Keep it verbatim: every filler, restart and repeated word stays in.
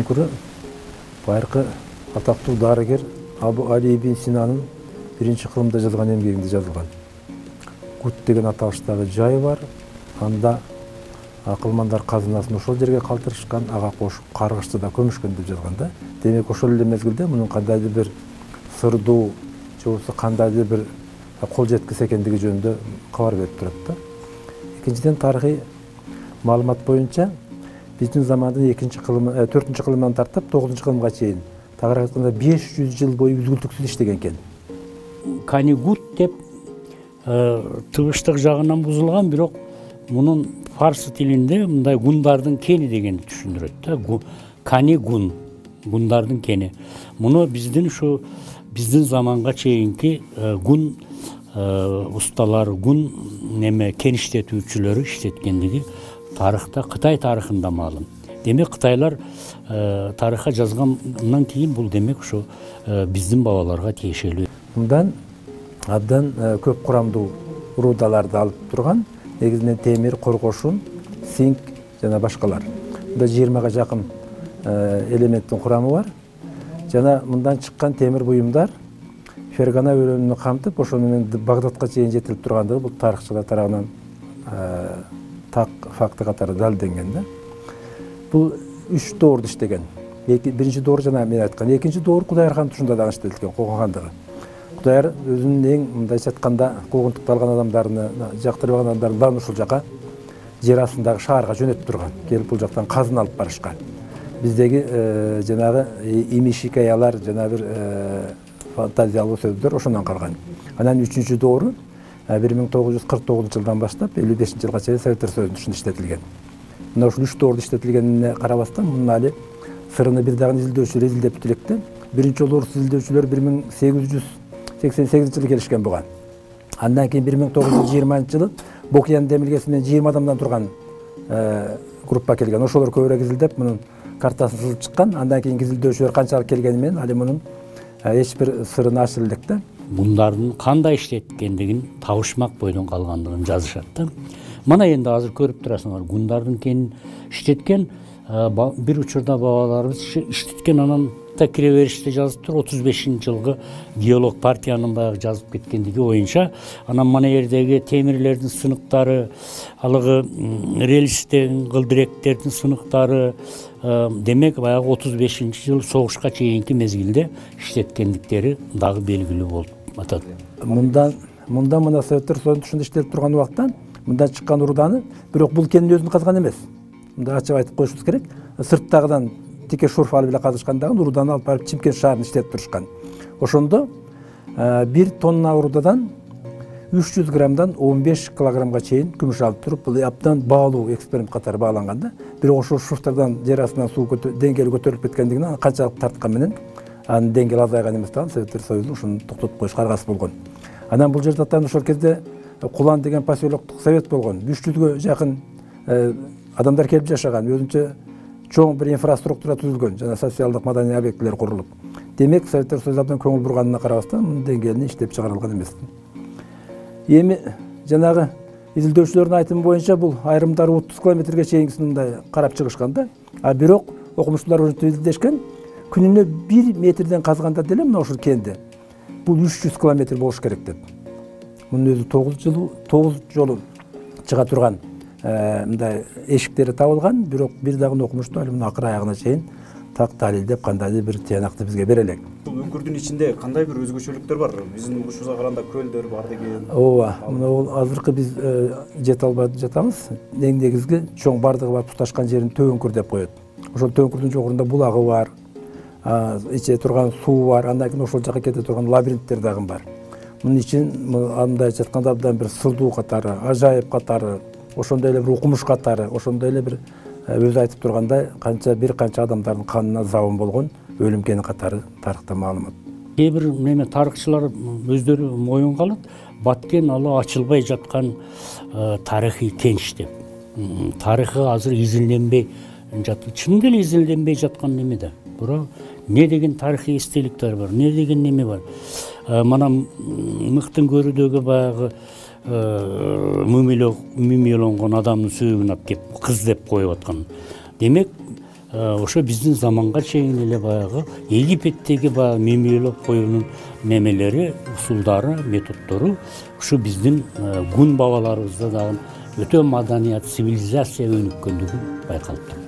күрі байырқы атақты дарыгер Абу Али ибн Синаның бірінші қылымда жазған еңбегінде жазылған. Гут деген аталыштағы жай бар. Анда ақылмандар қазынасын ошол жерге калтырышкан, ага кошуп каргышты да көмүшкөн деп жазганда. Демек ошол эле мезгилде мунун кандайдыр бир сырдуу же болбосо кандайдыр бир кол жеткис экендиги жөнүндө кабар берип турат да. Экинчиден тарыхый маалымат боюнча биздин замандын экинчи кылымы, төртүнчү кылымынан тартып тогузунчу кылымга чейин тагыраак айтканда беш жүз жыл бою үзгүлтүксүз иштеген экен. Канигут деп тыбыштык жагынан бузулган, бирок мунун фарсы тилинде мындай гундардын кени дегенди түшүндүрөт да. Канигун, гундардын кени. Муну биздин ушу биздин заманга чейинки гун усталар, гун неме кен иштетүүчүлөрү иштеткендиги тарыхта, Кытай тарыхында маалым. Демек Кытайлар тарыхка жазгандан кийин бул демек ушу биздин бабаларга тиешелүү. Мындан абдан көп курамдуу рудаларды алып турган, негизинен темир, коргошун, синк жана башкалар. Мында жыйырмага жакын элементтин курамы бар. Жана мындан чыккан темир буюмдар Фергана өлкөнүн камтып, ошону менен Багдадка чейин жетилип тургандыгы бул тарыхчылар тарабынан так факты катары далилденген да. Бул үч доорду иштеген. Биринчи доор жана мен айткан, экинчи доор Кудайыр хан тушунда да иштетилген, Когон хандыгы. Кудайыр өзүнүн эң мындайча айтканда куугунтукталган адамдарын, жактырбаган адамдарын баарын ушул жака жер астындагы шаарга жөнөтүп турган. Келип бул жактан казын алып барышкан. Биздеги жанагы имиш хикаялар, жана бир фантазиялуу сөздөр ошондон калган. Анан үчүнчү доору бир миң тогуз жүз кырк тогузунчу жылдан баштап элүү бешинчи жылга чейин Советтер Союзунун тушунда иштетилген. Мына ушул үч доорду иштетилгенине карабастан, мунун али сырыны бир дагы изилдөөчүлөр изилдеп электе. Биринчи жолу орус изилдөөчүлөр бир миң сегиз жүз сексен сегизинчи жылы келишкен буга. Андан кийин бир миң тогуз жүз жыйырманчы жылы Бокиян демилгесинен жыйырма адамдан турган группа келген. Ошолор көбүрөөк изилдеп, мунун картасын сызып чыккан. Андан кийин изилдөөчүлөр канчалык келгени менен али мунун эч бир сырын ачып элек да. Бундардын кандай иштеткендигин табышмак бойдон калгандыгын жазышат да. Мына энди азыр көрүп турасыңар, гундардын кенин иштеткен, бир учурда бабаларыбыз иштеткен, анан да кире бериште жазып тур, отуз бешинчи жылгы геолог партиянын баягы жазып кеткендиги боюнча, анан мына жердеги темирлердин сыныктары, алыгы рельстен кылдыректердин сыныктары, демек баягы отуз бешинчи жыл согушка чейинки мезгилде иштеткендиктери дагы белгилүү болуп атат. Мындан мындан мына Советтер Союзунун тушунда иштелип турган убакта мындан чыккан руданы, бирок бул кенин өзүн казган эмес. Мында ачык айтып коюшубуз керек. Сырттагыдан тике шурф алып эле казышкандагы руданы алып барып Чимкент шаарына иштетип турушкан. Ошондо бир тонна рудадан үч жүз граммдан он беш килограммга чейин күмүш алып туруп, бул абдан баалуу эксперимент катары бааланган да. Бирок ошол шурфтардан жер астынан суу деңгээли көтөрүлүп кеткендигинен канчалык тарткан менен анын деңгээли азайган эместигин Советтер Союзу ушуну токтотуп коюшка аргасы болгон. Анан бул жерде атан ошол кезде Кулан деген поселоктук совет болгон. үч жүзгө жакын адамдар келип жашаган, өзүнчө чоң бир инфраструктура түзүлгөн, жана социалдык маданий объектилер курулуп. Демек Советтер Союзу абдан көңүл бурганына карабастан мунун деңгээлине иштеп чыгарылган эмес. Эми жанагы изилдөөчүлөрдүн айтымы боюнча бул айрымдары отуз километрге чейинкисин мындай карап чыгышкан да. А бирок окумуштуулар ошентип изилдешкен, күнүнө бир метрден казганда деле мына ушул кенде бул үч жүз километр болуш керек деп. Мунун өзү тогуз жолу тогуз жолу чыга турган мындай эшиктери табылган, бирок бир дагы окумуштуу али муну акыр аягына чейин так далилдеп кандайдыр бир тыянакты бизге бере элек. Бул өңкүрдүн ичинде кандай бир өзгөчөлүктөр бар? Биздин ушуга караганда көлдөр бар деген. Ооба, мына бул азыркы биз жете албай жатабыз. Эң негизги чоң бардыгы бар туташкан жерин Төөнкүр деп коет. Ошол Төөнкүрдүн жогорунда булагы бар, иче турган суу бар, андан кийин ошол жака кете турган лабиринттер дагы бар. Мунун ичин мындайча айтканда абдан бир сырдуу катары, ажайып катары, ошондой эле бир укмуш катары, ошондой эле бир өзү айтып тургандай канча бир канча адамдардын канына забын болгон өлүм кени катары тарыхта маалымат. Кээ бир неме тарыхчылар өздөрү моюнга алат, Баткен алы ачылбай жаткан тарыхый кенч деп. Тарыхы азыр изилденбей жатты. Чындап эле изилденбей жаткан неме да. Бирок не деген тарыхый эстеликтер бар, не деген неме бар. Мана мыктын көрүдөгү баягы мумияланган адамдын сүйөгүн алып кеп кыз деп коюп аткан. Демек ошо биздин заманга чейин эле баягы Египеттеги баягы мемелеп коюунун немелери, усулдары, методдору ушу биздин гун бабаларыбызда дагы өтө маданият, цивилизация өнүккөндүгү байкалып турат.